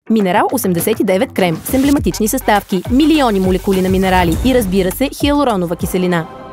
Минерал 89 крем с емблематични съставки, милиони молекули на минерали и разбира се хиалуронова киселина.